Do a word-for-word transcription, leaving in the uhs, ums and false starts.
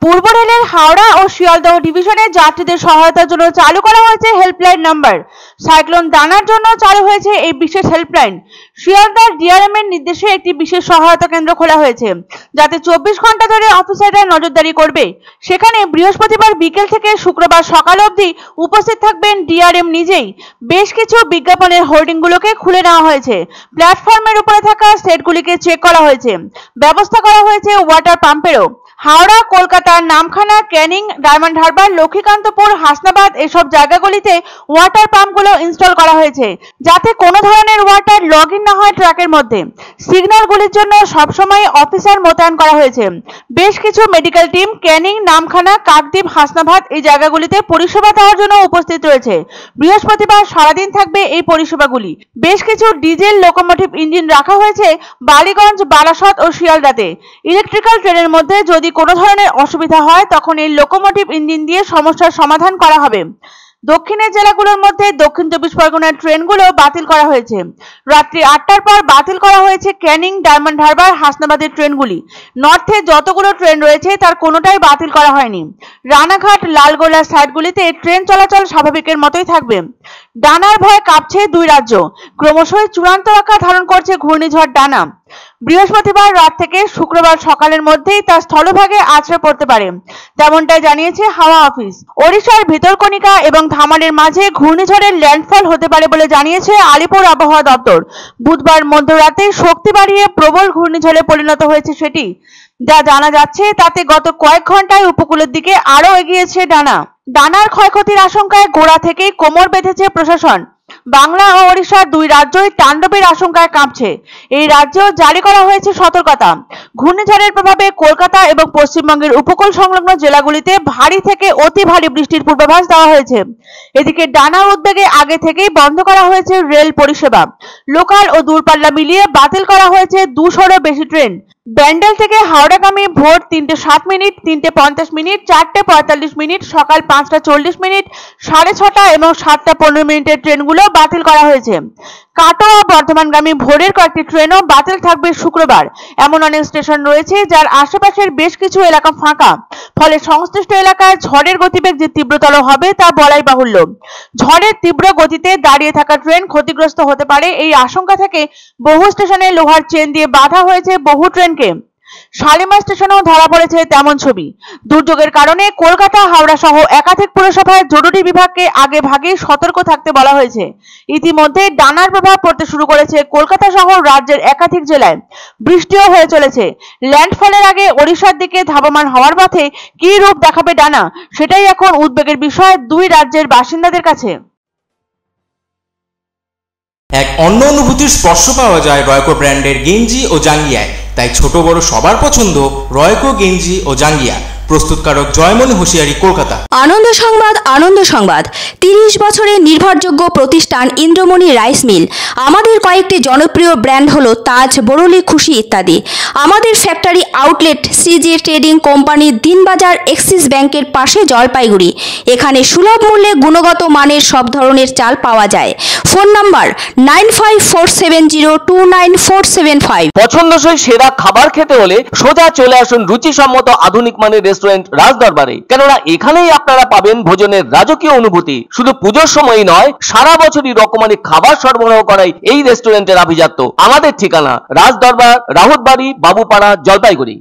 পূর্ব রেলের হাওড়া ও শিয়ালদহ ডিভিশনে যাত্রীদের সহায়তার জন্য চালু করা হয়েছে হেল্পলাইন নাম্বার। সাইক্লোন দানার জন্য চালু হয়েছে এই বিশেষ হেল্পলাইন। শিয়ালদহ ডিআরএম এর নির্দেশে একটি বিশেষ সহায়তা কেন্দ্র খোলা হয়েছে, যাতে চব্বিশ ঘন্টা ধরে অফিসাররা নজরদারি করবে। সেখানে বৃহস্পতিবার বিকেল থেকে শুক্রবার সকাল অবধি উপস্থিত থাকবেন ডিআরএম নিজেই। বেশ কিছু বিজ্ঞাপনের হোর্ডিংগুলোকে খুলে নেওয়া হয়েছে। প্ল্যাটফর্মের উপরে থাকা সেটগুলিকে চেক করা হয়েছে। ব্যবস্থা করা হয়েছে ওয়াটার পাম্পেরও। হাওড়া, কলকাতার নামখানা, ক্যানিং, ডায়মন্ড হারবার, লক্ষ্মীকান্তপুর, হাসনাবাদ এসব জায়গাগুলিতে ওয়াটার পাম্পগুলো ইনস্টল করা হয়েছে, যাতে কোনো ধরনের ওয়াটার লগ ইন না হয় ট্রাকের মধ্যে। সিগন্যালগুলির জন্য সবসময় অফিসার মোতায়েন করা হয়েছে। বেশ কিছু মেডিকেল টিম ক্যানিং, নামখানা, কাকদ্বীপ, হাসনাবাদ এই জায়গাগুলিতে পরিষেবা দেওয়ার জন্য উপস্থিত রয়েছে। বৃহস্পতিবার সারাদিন থাকবে এই পরিষেবাগুলি। বেশ কিছু ডিজেল লোকোমোটিভ ইঞ্জিন রাখা হয়েছে বালিগঞ্জ, বারাসত ও শিয়ালদাতে। ইলেকট্রিক্যাল ট্রেনের মধ্যে যদি কোনো ধরনের অসুবিধা হয় তখন এই লোকোমোটিভ ইঞ্জিন দিয়ে সমস্যার সমাধান করা হবে। দক্ষিণের জেলাগুলোর মধ্যে দক্ষিণ চব্বিশ পরগনার ট্রেনগুলো বাতিল করা হয়েছে। রাত্রি আটটার পর বাতিল করা হয়েছে ক্যানিং, ডায়মন্ড হারবার, হাসনাবাদের ট্রেনগুলি। নর্থে যতগুলো ট্রেন রয়েছে তার কোনোটাই বাতিল করা হয়নি। রানাঘাট, লালগোলার সাইডগুলিতে ট্রেন চলাচল স্বাভাবিকের মতোই থাকবে। ডানার ভয়ে কাঁপছে দুই রাজ্য। ক্রমশই চূড়ান্ত আকার ধারণ করছে ঘূর্ণিঝড় ডানা। বৃহস্পতিবার রাত থেকে শুক্রবার সকালের মধ্যেই তা স্থলভাগে আছড়ে পড়তে পারে, তেমনটাই জানিয়েছে হাওয়া অফিস। ওড়িশার ভিতরকণিকা এবং ধামালের মাঝে ঘূর্ণিঝড়ের ল্যান্ডফল হতে পারে বলে জানিয়েছে আলিপুর আবহাওয়া দপ্তর। বুধবার মধ্যরাতে শক্তি বাড়িয়ে প্রবল ঘূর্ণিঝড়ে পরিণত হয়েছে সেটি। যা জানা যাচ্ছে তাতে গত কয়েক ঘন্টায় উপকূলের দিকে আরো এগিয়েছে ডানা। ডানার ক্ষয়ক্ষতির আশঙ্কায় গোড়া থেকেই কোমর বেঁধেছে প্রশাসন। বাংলা ও ওড়িশার দুই রাজ্যই তাণ্ডবের আশঙ্কায় কাঁপছে। এই রাজ্যেও জারি করা হয়েছে সতর্কতা। ঘূর্ণিঝড়ের প্রভাবে কলকাতা এবং পশ্চিমবঙ্গের উপকূল সংলগ্ন জেলাগুলিতে ভারী থেকে অতি ভারী বৃষ্টির পূর্বাভাস দেওয়া হয়েছে। এদিকে ডানার উদ্বেগে আগে থেকেই বন্ধ করা হয়েছে রেল পরিষেবা। লোকাল ও দূরপাল্লা মিলিয়ে বাতিল করা হয়েছে দুশোরও বেশি ট্রেন। ব্যান্ডেল থেকে হাওড়াগামী ভোর তিনটে সাত মিনিট, তিনটে পঞ্চাশ মিনিট, চারটে পঁয়তাল্লিশ মিনিট, সকাল পাঁচটা চল্লিশ মিনিট, সাড়ে ছটা এবং সাতটা পনেরো মিনিটের ট্রেনগুলো বাতিল করা হয়েছে। কাটোয়া, বর্ধমানগামী ভোরের কয়েকটি ট্রেনও বাতিল থাকবে শুক্রবার। এমন অনেক স্টেশন রয়েছে যার আশেপাশের বেশ কিছু এলাকা ফাঁকা, ফলে সংশ্লিষ্ট এলাকায় ঝড়ের গতিবেগ যে তীব্রতর হবে তা বলাই বাহুল্য। ঝড়ের তীব্র গতিতে দাঁড়িয়ে থাকা ট্রেন ক্ষতিগ্রস্ত হতে পারে এই আশঙ্কা থেকে বহু স্টেশনে লোহার চেন দিয়ে বাঁধা হয়েছে বহু ট্রেনকে। শালিমার স্টেশনেও ধরা পড়েছে তেমন ছবি। দুর্যোগের কারণে কলকাতা, হাওড়া সহ একাধিক পুরসভায় জরুরি বিভাগকে আগে ভাগেই সতর্ক থাকতে বলা হয়েছে। ইতিমধ্যে ডানার প্রভাব পড়তে শুরু করেছে কলকাতা সহ রাজ্যের একাধিক জেলায়। বৃষ্টিও হয়ে চলেছে। ল্যান্ডফলের আগে ওড়িশার দিকে ধাবমান হওয়ার পথে কি রূপ দেখাবে ডানা, সেটাই এখন উদ্বেগের বিষয় দুই রাজ্যের বাসিন্দাদের কাছে। এক অন্য অনুভূতির স্পর্শ পাওয়া যায় রয়কো ব্র্যান্ডের গেঞ্জি ও জাঙ্গিয়ায়। তাই ছোট বড় সবার পছন্দ রয়কো গেঞ্জি ও জাঙ্গিয়া। প্রস্তুতকারক জয়মনি হোশিয়ারি, কলকাতা। আনন্দ সংবাদ, আনন্দ সংবাদ। তিরিশ বছরের নির্ভরযোগ্য প্রতিষ্ঠান ইন্দ্রমণি রাইস মিল। আমাদের কয়েকটি জনপ্রিয় ব্র্যান্ড হলো তাজ, বরলি, খুশি ইত্যাদি। আমাদের factory outlet CG trading company, Dinbazar, Axis ব্যাংকের পাশে, জলপাইগুড়ি। এখানে সুলভ মূল্যে গুণগত মানের সব ধরনের চাল পাওয়া যায়। Phone number nine five four seven zero two nine four seven five. পছন্দসই সেরা খাবার খেতে হলে সোজা চলে আসুন রুচিসম্মত আধুনিক মানের রেস্টুরেন্ট রাজদরবারে, কেননা এখানেই আপনারা পাবেন ভোজনের রাজকীয় অনুভূতি। শুধু পুজোর সময়ই নয়, সারা বছরই রকমারি খাবার সরবরাহ করাই এই রেস্টুরেন্টের আভিজাত্য। আমাদের ঠিকানা রাজদরবার, রাহুতবাড়ি, বাবুপাড়া, জলপাইগুড়ি।